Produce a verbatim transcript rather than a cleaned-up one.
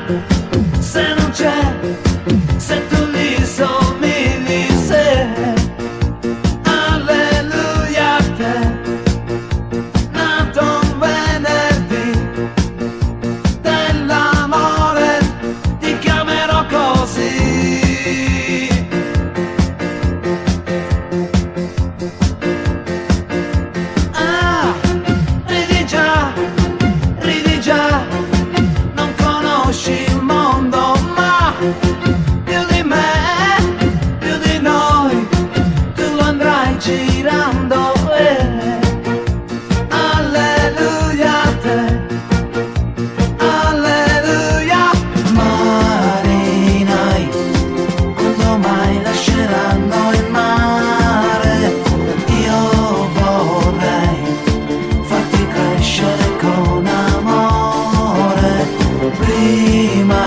se non c'è, se tu li somigli, se alleluia a te, nato un venerdì, dell'amore ti chiamerò così. Ah, ridi già, ridi già, non conosci il mondo, ma più di me, più di noi, tu lo andrai girando. Eh. Alleluia a te, alleluia. Marinai, quando mai lasceranno il mare, io vorrei farti crescere con amore, prima